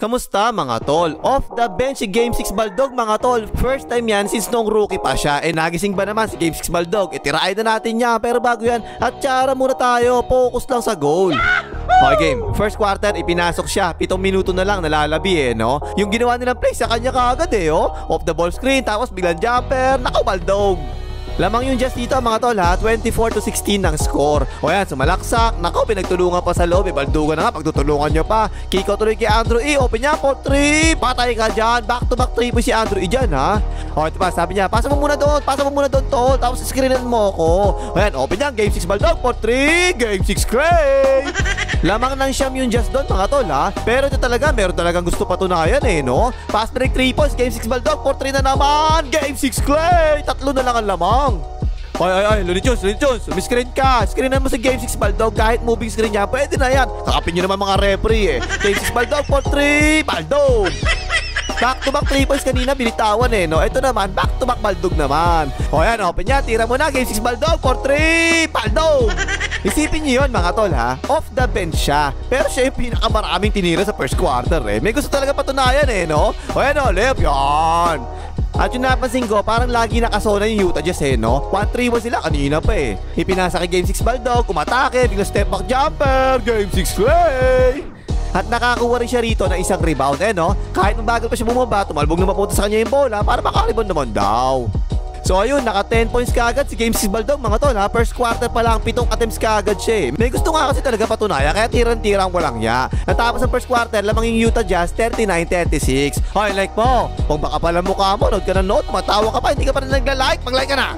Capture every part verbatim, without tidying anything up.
Kamusta mga tol? Off the bench si Game six Baldog mga tol. First time yan since nung rookie pa siya. Eh nagising ba naman si Game six Baldog? Itiraay na natin niya. Pero bago yan, at tsara muna tayo. Focus lang sa goal. Okay game, first quarter ipinasok siya. Pitong minuto na lang nalalabi eh no. Yung ginawa nilang play sa kanya kaagad eh oh. Off the ball screen tapos biglang jumper. Nako Baldog. Lamang yung just dito mga tol ha, twenty-four to sixteen ng score. O yan, sumalaksak. Nako, pinagtulungan pa sa loob. Baldugan na nga, pagtutulungan nyo pa. Kick out tuloy kay Andrew E. Open niya po, three. Patay ka dyan. Back to back three po si Andrew E dyan ha. O ito pa, sabi niya, pasa mo muna doon. Pasa mo muna doon tol. Tapos screenan mo ako. O yan, open niya. Game six Baldog for three. Game six Clay. Lamang ng siyam yung just doon mga tol ha. Pero ito talaga, meron talagang gusto patunayan eh no. Fast break three points. Game six Baldog for three na naman. Game six Clay. Tatlo na lang ang lamang. Ay, ay, ay, Looney Tunes, Looney Tunes, screen ka. Screenan mo sa Game six Baldog. Kahit moving screen niya, pwede na yan. Kakapin nyo naman mga referee eh. Game six Baldog for three. Baldog. Back to back three points kanina, binitawan eh no. Ito naman, back to back Baldog naman. O yan, open niya, tira mo na. Game six Baldog for three. Baldog. Isipin nyo yun mga tol ha. Off the bench siya. Pero siya yung pinakamaraming tinira sa first quarter eh. May gusto talaga patunayan eh no. O yan o, left yan. At yung napansin ko, parang lagi nakasona yung Utah Jazz eh, no? one three one sila kanina pa eh. Ipinasa kay Game six Baldog, umatake, bigla step back jumper, Game six Clay! At nakakuha rin siya rito ng isang rebound eh, no? Kahit nung bagal pa siya bumaba, tumalbog na mapunta sa kanya yung bola para makaribon naman daw. So ayun, naka ten points kaagad si Game six Baldog mga tol ha. First quarter pa lang, pitong attempts kaagad siya eh. May gusto nga kasi talaga patunaya, kaya tirang-tirang walang ya. Natapos ang first quarter, lamang yung Utah Jazz thirty-nine thirty-six. Hoy, like mo, kung baka pala mukha mo, note ka na note, matawa ka pa, hindi ka pa rin nagla-like, mag-like ka na.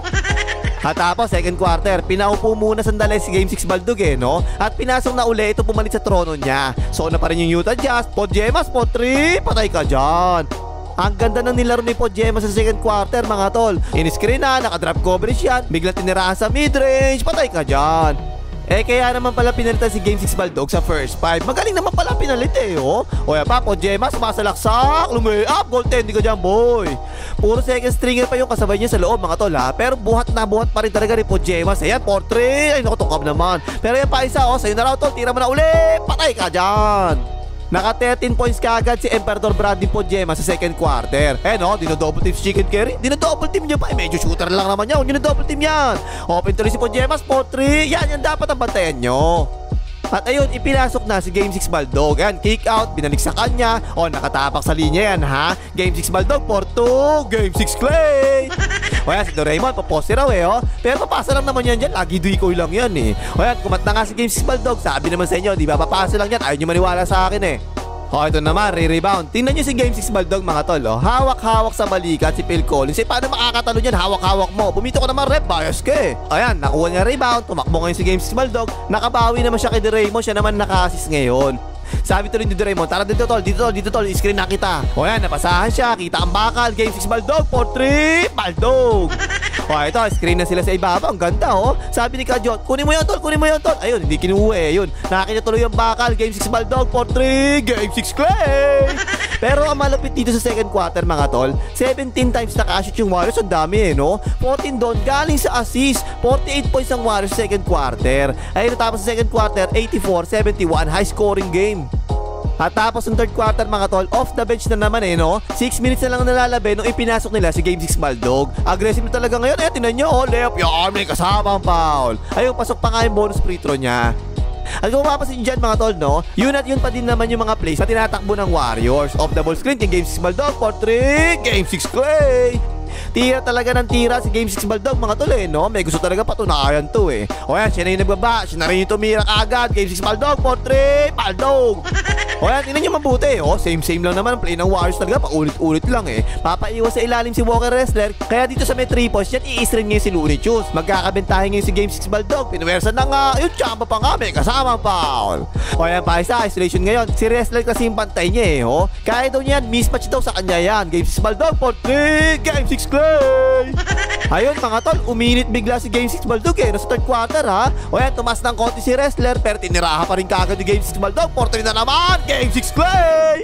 At tapos second quarter, pinaupo muna sandali si Game six Baldog eh no. At pinasok na uli ito pumalit sa trono niya. So na pa rin yung Utah Jazz, Podjemas, po three, patay ka dyan. Ang ganda ng nilaro ni Podjemas sa second quarter mga tol. In-screen na, naka-drop coverage yan. Biglang tinirahan sa mid-range, patay ka dyan. Eh kaya naman pala pinalitan si Game six Baldog sa first five. Magaling naman pala pinalit eh oh. O yan pa, Podjemas, masalaksak, lumi-up, goaltending ka dyan boy. Puro second stringer pa yung kasabay niya sa loob mga tol ha. Pero buhat na buhat pa rin talaga ni Podjemas. Ayan, four three, ay naku, tungkab naman. Pero yan pa isa oh, sa'yo na raw tol, tira mo na uli, patay ka dyan. Naka thirteen points kaagad si Emperador Brandon Podjemas sa second quarter. Eh no, dino-double team si Chicken Curry. Dino-double team niya pa. Eh, medyo shooter lang naman niya. Huwag nyo na-double team yan. Open tuloy si Podjemas, four three. Yan, yan dapat ang bantayan nyo. At ayun, ipinasok na si Game six Baldog. Yan, kick out, binalik sa kanya. O, nakatapak sa linya yan ha. Game six Baldog, four two. Game six Clay. O yan, si Doraemon, paposte raw eh oh. Pero papasa lang naman yan dyan. Lagi duikoy lang yan eh. O yan, kumat na nga si Game six Baldog. Sabi naman sa inyo, di ba papasa lang yan. Ayaw nyo maniwala sa akin eh. O ito naman, re-rebound. Tingnan nyo si Game six Baldog mga tol oh. Hawak-hawak sa balikat si Phil Collins. Eh paano makakatalo yan? Hawak-hawak mo. Bumito ko naman rep, bias ka eh. Ayan, nakuha niya rebound. Tumakbo ngayon si Game six Baldog. Nakabawi naman siya kay Doraemon. Siya naman naka-assist ngayon. Sabi tuloy ni Doraemon, tara dito tol, dito tol, dito tol, screen na kita. O yan, napasahan siya, kita ang bakal. Game six Baldog, four three, Baldog. O ito, screen na sila sa ibaba. Ang ganda oh. Sabi ni Kajot, kunin mo yun tol, kunin mo yun tol. Ayun, hindi kinuha eh, yun. Nakakita tuloy yung bakal. Game six Baldog, four three, Game six Clay. Pero ang malapit dito sa second quarter mga tol, seventeen times naka-shoot yung Warriors. Ang dami eh no. fourteen doon, galing sa assist. forty-eight points ang Warriors second quarter. Ayun, natapos sa second quarter, eighty-four seventy-one, high scoring game. At tapos ng third quarter mga tol, off the bench na naman eh no. six minutes na lang nalalabi nung ipinasok nila si Game six Baldog. Aggressive na talaga ngayon. Eh, tinan nyo oh, left, yan, may kasama ang foul. Ayun, pasok pa nga yung bonus free throw niya. At kung mapapasin dyan mga tol no, yun at yun pa din naman yung mga plays na tinatakbo ng Warriors. Off the ball screen kay Game six Baldog, four three, Game six Clay. Tira talaga ng tira si Game six Baldog mga tol eh no. May gusto talaga patunayan to eh. O yan, siya na yung nagbaba. Siya na rin yung tumira kaagad. Game six Baldog, four three, Baldog. O yan, tingnan nyo mabuti oh. Same same lang naman ang play ng Warriors talaga. Paulit-ulit lang eh. Papaiwas sa ilalim si Walker Wrestler. Kaya dito sa may three points yan, i-string ngayon si Looney Tunes. Magkakabentahin ngayon si Game six Baldog. Pinuwersa na nga. Yung tsamba pa nga, may kasama foul. O yan pa isa, isolation ngayon. Si Wrestler kasi yung pantay niya eh oh. Kaya daw niyan, mismatch daw sa kanya yan. Game six Baldog, four three, Game six Clay. Ayun mga tol, uminit bigla si Game six Baldog eh, nasa third quarter ha. O yan, tumas ng konti si Wrestler, pero tiniraha pa rin kagad ni Game six Baldog. four three na naman, Game six Clay.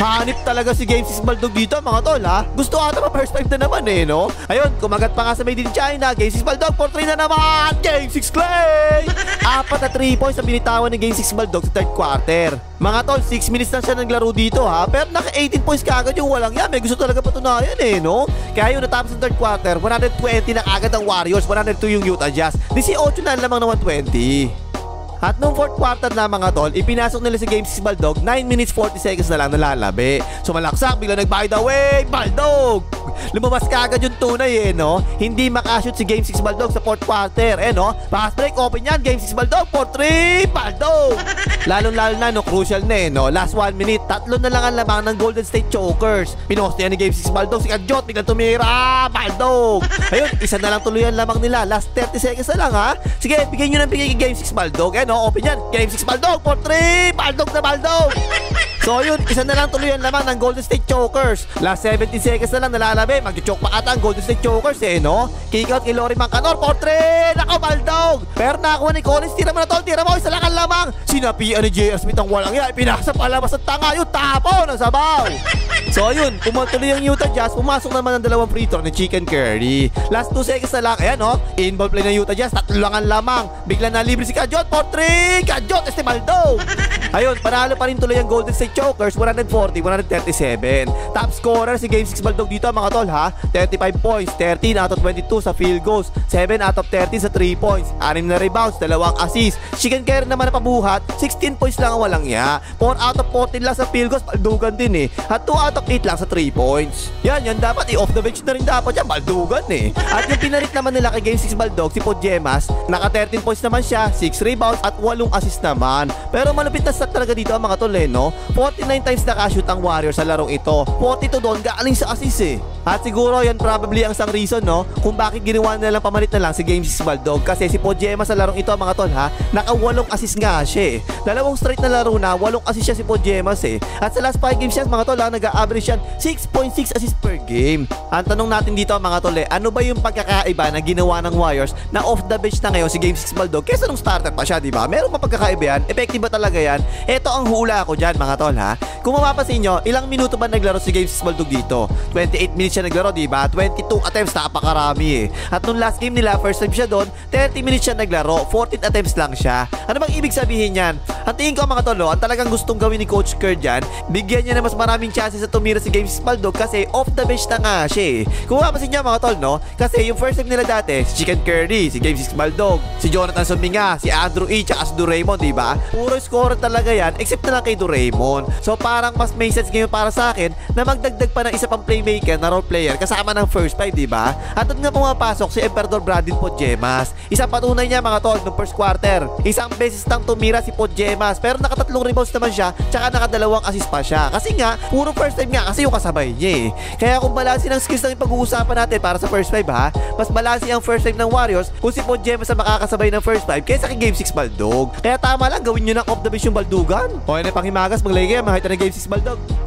Hanip talaga si Game six Baldog dito mga tol ha. Gusto ata pa first five na naman eh no. Ayun, kumagat pa nga sa Made in China. Game six Baldog for three na naman. Game six Clay. Apat na three points ang binitawan ni Game six Baldog sa third quarter. Mga tol, six minutes na siya naglaro dito ha. Pero naka eighteen points kaagad yung walang yan. May gusto talaga patunayan eh no. Kaya yun natapos ng third quarter, one twenty na kaagad ang Warriors, one oh two yung Utah Jazz. eighteen na lamang na one twenty. At nung fourth quarter na mga tol, ipinasok nila si Game six Baldog, nine minutes forty seconds na lang nalalabi. So malaksak, bigla nag-by the way, Baldog! Lumabas ka agad yung tunay eh no. Hindi makashoot si Game six Baldog sa fourth quarter eh no. Pass break, open yan, Game six Baldog, four three, Baldog! Lalong lalo na no, crucial na eh no. Last one minute, tatlo na lang ang lamang ng Golden State Chokers. Pinost yan ni Game six Baldog, si Kajot, biglang tumira, Baldog! Ayun, isa na lang tuluyan lamang nila, last thirty seconds na lang ha. Sige, bigyan nyo ng bigay kay Game six Baldog eh no. Open yan, Game six Baldog, four three, Baldog na Baldog! So yun, isa na lang tuluyan lamang ng Golden State Chokers. Last seventy seconds na lang nalalabi. Mag-choke pa ata ang Golden State Chokers eh no. Kick out kay Lori Mancanor, four three, nako Baldog! Pero nakakuha ni Collins, tira mo na tol, tira mo, isa lang ang lamang. Sinapian ni J R Smith ang walang yan, pinasa palabas ang tanga, yung tapo ng sabaw. So yun, pumatuloy ang Utah Jazz, pumasok naman ang dalawang free throw ni Chicken Curry. Last two seconds na lang, ayan no, inball play ng Utah Jazz, tatlo lang ang lamang. Bigla na libre si Kajot, four three, Kajot, este Baldog! Ayun, panalo pa rin tuloy ang Golden State Chokers, one forty, one thirty-seven. Top scorer si Game six Baldog dito mga tol ha, thirty-five points, thirteen out of twenty-two sa field goals, seven out of thirty sa three points, anim na rebounds, dalawang assist. Chicken Curry naman na pabuhat, sixteen points lang ang walang ya, four out of fourteen lang sa field goals, Baldugan din eh, at two out of eight lang sa three points. Yan, yan dapat i-off the bench na rin dapat yan, Baldugan eh. At yung pinarit naman nila kay Game six Baldog, si Podjemas, naka thirteen points naman siya, six rebounds at eight assist naman. Pero malupit na stat talaga dito ang mga tol eh no, forty-nine times nakashoot ang Warriors sa larong ito, forty-two doon galing sa assist eh. At siguro yan probably ang isang reason no kung bakit ginawa na lang pamalit na lang si Game six Baldog, kasi si Podjemas sa larong ito mga tol ha, naka walong assist nga siya eh. Dalawang straight na laro na, walong assist siya si Podjemas eh. At sa last five games siya mga tol ha, nag-average yan six point six assist per game. Ang tanong natin dito mga tol eh, ano ba yung pagkakaiba na ginawa ng Warriors na off the bench na ngayon si Game six Baldog kesa nung starter pa siya, di ba? Meron ba pagkakaiba yan? Effective ba talaga yan? Ito ang hula ko dyan mga tol ha. Kung mapapansin nyo, ilang minuto ba naglaro si Game six Baldog dito? twenty-eight minutes siya naglaro, di ba? twenty-two attempts, napakarami eh. At nung last game nila, first time siya doon, thirty minutes siya naglaro, fourteen attempts lang siya. Ano bang ibig sabihin yan? Ang tingin ko mga tolo, ang talagang gustong gawin ni Coach Kerr dyan, bigyan niya na mas maraming chances sa tumira si Game six Baldog kasi off the bench na nga siya eh. Kung mapapansin nyo mga tol, no? Kasi yung first time nila dati, si Chicken Curry, si Game six Baldog, si Jonathan Suminga, si Andrew E, tsaka si Doraemon, di ba? Puro scorer talaga yan, except na lang kay Doraemon. So parang mas may sense ngayon para sa akin na magdagdag pa ng isa pang playmaker na role player kasama ng first five, di ba? At doon nga pumapasok si Emperador Bradley Podjemas. Isang patunay niya mga tol ng first quarter. Isang beses nang tumira si Podjemas pero nakatatlong rebounds naman siya tsaka nakadalawang assist pa siya. Kasi nga, puro first time nga kasi yung kasabay niya eh. Kaya kung balansin ang skills ng pag-uusapan natin para sa first five ha, mas balansin ang first five ng Warriors kung si Podjemas ang makakasabay ng first five kaysa kay Game six Baldog. Kaya tama lang, gawin nyo ng off the bench yung Baldugan. O yan ay panghimagas, maglagay, mahita ng Game six Baldog.